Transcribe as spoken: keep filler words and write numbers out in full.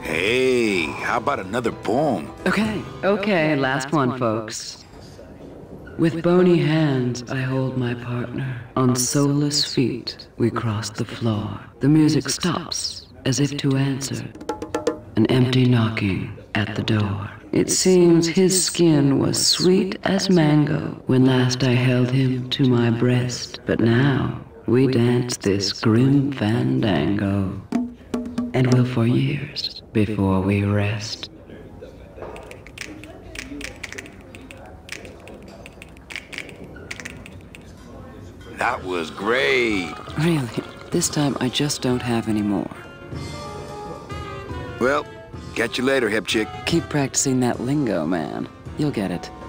Hey, how about another poem? Okay, okay, last one, folks. With bony hands, I hold my partner. On soulless feet, we cross the floor. The music stops, as if to answer. An empty knocking at the door. It seems his skin was sweet as mango when last I held him to my breast. But now, we dance this grim fandango. And will for years before we rest. That was great. Really, this time I just don't have any more. Well, catch you later, hip chick. Keep practicing that lingo, man. You'll get it.